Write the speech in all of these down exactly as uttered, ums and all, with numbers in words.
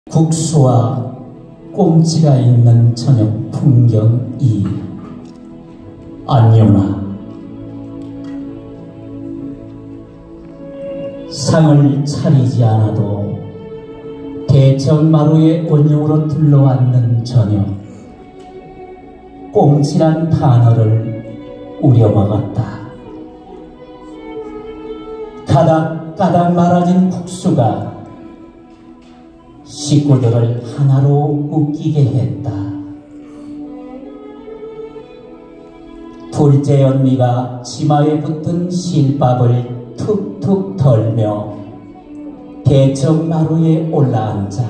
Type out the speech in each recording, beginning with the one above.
국수와 꽁치가 있는 저녁 풍경 이. 안요나. 상을 차리지 않아도 대청마루의 원형으로 둘러앉는 저녁, 꽁치란 단어를 우려먹었다. 가닥가닥 말아진 국수가 식구들을 하나로 웃기게 했다. 둘째 언니가 치마에 붙은 실밥을 툭툭 덜며 대청마루에 올라앉아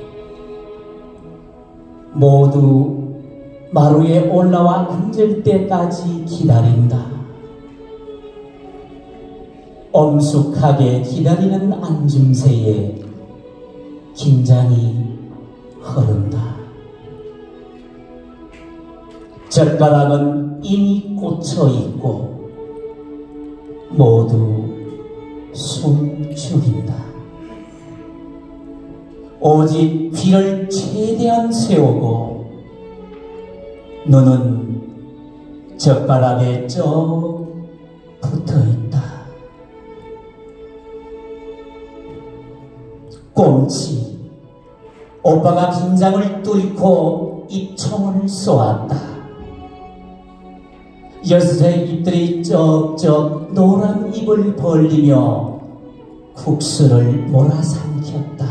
모두 마루에 올라와 앉을 때까지 기다린다. 엄숙하게 기다리는 앉음새에 긴장이 흐른다. 젓가락은 이미 꽂혀 있고 모두 숨 죽인다. 오직 귀를 최대한 세우고 눈은 젓가락에 쩍 붙어있다. 꽁치, 오빠가 긴장을 뚫고 입총을 쏘았다. 여섯의 입들이 쩍쩍 노란 입을 벌리며 국수를 몰아삼켰다.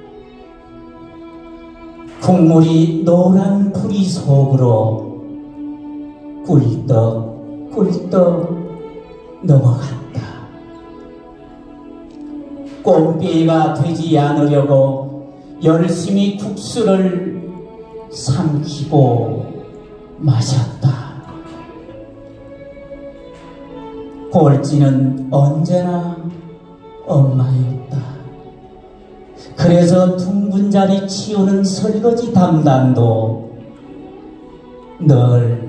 국물이 노란 부리 속으로 꿀떡 꿀떡 넘어간다. 꽁비가 되지 않으려고 열심히 국수를 삼키고 마셨다. 꼴찌는 언제나 엄마였다. 그래서 둥근 자리 치우는 설거지 담당도 늘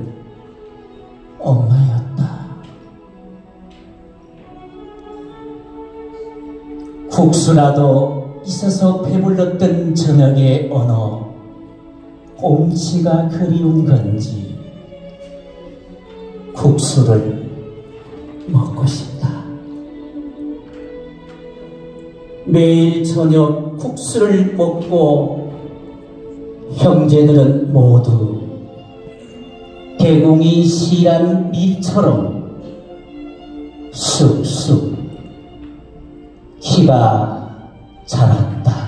엄마였다. 국수라도 있어서 배불렀던 저녁의 언어, 꽁치가 그리운 건지 국수를 먹고 싶다. 매일 저녁 국수를 먹고 형제들은 모두 대궁이 실한 밀처럼 쑥쑥 키가 자랐다.